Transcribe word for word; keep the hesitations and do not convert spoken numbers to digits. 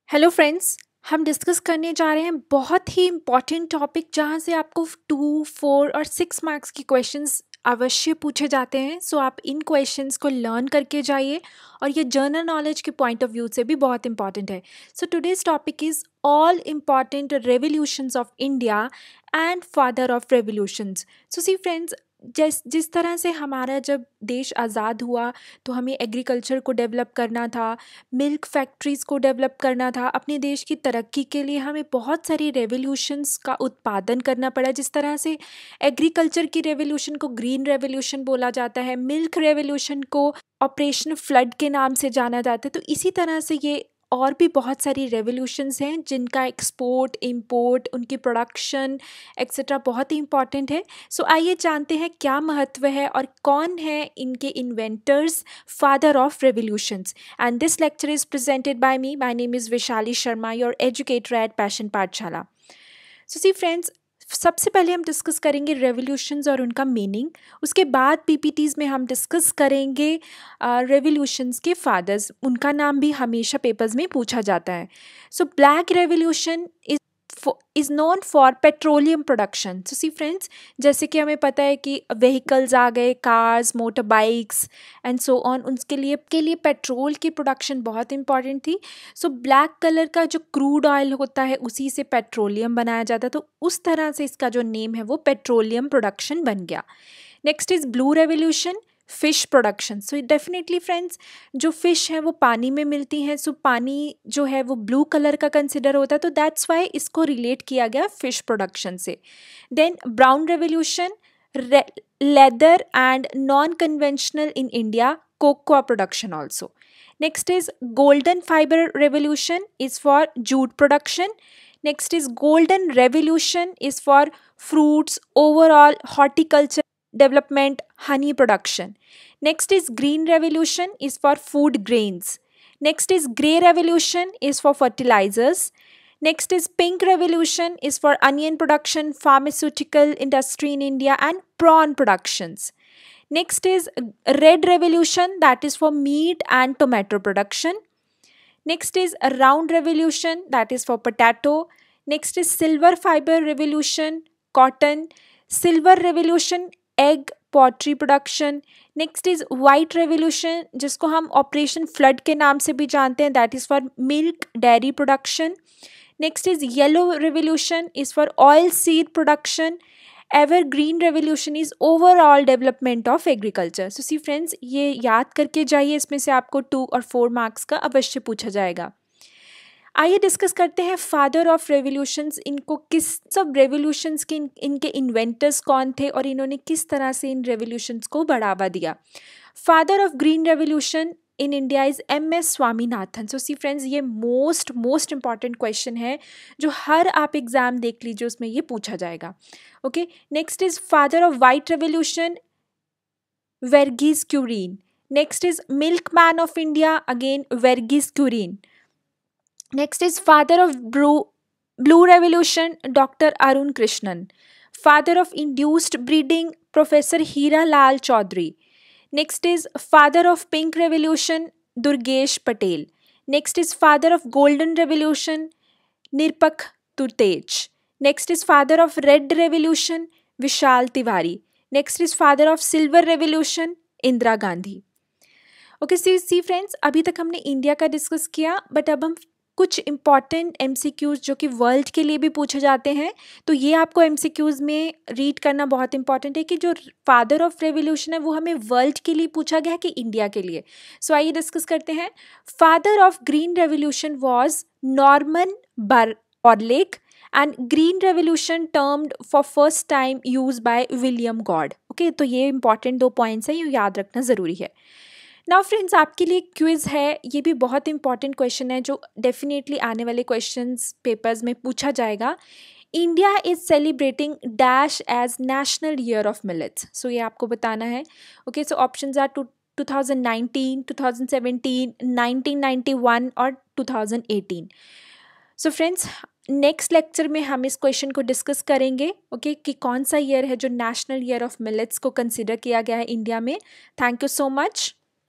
Hello friends. हम discuss करने जा रहे हैं बहुत ही इम्पॉर्टेंट टॉपिक जहाँ से आपको टू फोर और सिक्स मार्क्स के क्वेश्चंस अवश्य पूछे जाते हैं। सो आप इन क्वेश्चंस को लर्न करके जाइए और ये जनरल नॉलेज के पॉइंट ऑफ व्यू से भी बहुत इंपॉर्टेंट है। So today's topic is all important revolutions of India and father of revolutions. So see friends, जिस जिस तरह से हमारा जब देश आज़ाद हुआ तो हमें एग्रीकल्चर को डेवलप करना था, मिल्क फैक्ट्रीज़ को डेवलप करना था। अपने देश की तरक्की के लिए हमें बहुत सारी रेवोल्यूशंस का उत्पादन करना पड़ा। जिस तरह से एग्रीकल्चर की रेवोल्यूशन को ग्रीन रेवोल्यूशन बोला जाता है, मिल्क रेवोल्यूशन को ऑपरेशन फ्लड के नाम से जाना जाता है, तो इसी तरह से ये और भी बहुत सारी रेवोल्यूशंस हैं जिनका एक्सपोर्ट, इंपोर्ट, उनकी प्रोडक्शन एक्सेट्रा बहुत ही इंपॉर्टेंट है। सो so, आइए जानते हैं क्या महत्व है और कौन है इनके inventors, father of revolutions. And this lecture is presented by me. My name is Vishali Sharma, your educator at Passion Pathshala. So see friends, सबसे पहले हम डिस्कस करेंगे रेवोल्यूशंस और उनका मीनिंग। उसके बाद पीपीटीज़ में हम डिस्कस करेंगे रेवोल्यूशंस के फादर्स, उनका नाम भी हमेशा पेपर्स में पूछा जाता है। So black revolution is is known for petroleum production. So see friends, जैसे कि हमें पता है कि व्हीकल्स आ गए, cars, motor bikes and so on, उसके लिए के लिए पेट्रोल की प्रोडक्शन बहुत इंपॉर्टेंट थी। सो ब्लैक कलर का जो क्रूड ऑयल होता है उसी से पेट्रोलियम बनाया जाता, तो उस तरह से इसका जो नेम है वो पेट्रोलियम प्रोडक्शन बन गया। Next is blue revolution, fish production. So definitely friends, जो फ़िश है वो पानी में मिलती हैं, सो so पानी जो है वो ब्लू कलर का कंसिडर होता है, तो दैट्स वाई इसको रिलेट किया गया फ़िश प्रोडक्शन से। Then brown revolution, leather and non conventional in India, cocoa production also. Next is golden fibre revolution is for jute production. Next is golden revolution is for fruits, overall horticulture development, honey production. Next is green revolution is for food grains. Next is grey revolution is for fertilizers. Next is pink revolution is for onion production, pharmaceutical industry in India and prawn productions. Next is red revolution, that is for meat and tomato production. Next is a round revolution, that is for potato. Next is silver fiber revolution, cotton. Silver revolution, egg poultry production. Next is white revolution, जिसको हम operation flood के नाम से भी जानते हैं, that is for milk dairy production. Next is yellow revolution is for oil seed production. Evergreen revolution is overall development of agriculture. So see friends, ये याद करके जाइए, इसमें से आपको टू और फोर मार्क्स का अवश्य पूछा जाएगा। आइए डिस्कस करते हैं फादर ऑफ रेवोल्यूशंस। इनको किस सब रेवोल्यूशंस के इन, इनके इन्वेंटर्स कौन थे और इन्होंने किस तरह से इन रेवोल्यूशंस को बढ़ावा दिया। Father of green revolution in India is M S Swaminathan. So see friends, ये मोस्ट मोस्ट इंपॉर्टेंट क्वेश्चन है जो हर आप एग्ज़ाम देख लीजिए उसमें ये पूछा जाएगा। Okay, next is father of white revolution, Verghese Kurien. Next is milkman of India, again Verghese Kurien. Next is father of blue blue revolution, doctor Arun Krishnan. Father of induced breeding, professor Hira Lal Chaudhary. Next is father of pink revolution, Durgesh Patel. Next is father of golden revolution, Nirpak Turtej. Next is father of red revolution, Vishal Tiwari. Next is father of silver revolution, Indira Gandhi. Okay, see, see friends, अभी तक हमने India का discuss किया, but अब हम कुछ important MCQs जो कि वर्ल्ड के लिए भी पूछे जाते हैं, तो ये आपको एमसीक्यूज़ में रीड करना बहुत इंपॉर्टेंट है कि जो फादर ऑफ रेवोल्यूशन है वो हमें वर्ल्ड के लिए पूछा गया है कि इंडिया के लिए। सो so, आइए डिस्कस करते हैं। Father of green revolution was Norman Borlaug and green revolution termed for first time use by William Gaud. Okay, तो ये इंपॉर्टेंट दो पॉइंट्स हैं, ये याद रखना ज़रूरी है। नाउ फ्रेंड्स, आपके लिए क्विज़ है, ये भी बहुत इंपॉर्टेंट क्वेश्चन है जो डेफिनेटली आने वाले क्वेश्चंस पेपर्स में पूछा जाएगा। India is celebrating dash as national year of millets. So ये आपको बताना है। Okay, so options are two two thousand nineteen, two thousand seventeen, nineteen ninety one और two thousand eighteen. So friends, next lecture में हम इस question को discuss करेंगे, ओके okay, कि कौन सा ईयर है जो नेशनल ईयर ऑफ मिलेट्स को कंसिडर किया गया है इंडिया में। Thank you so much.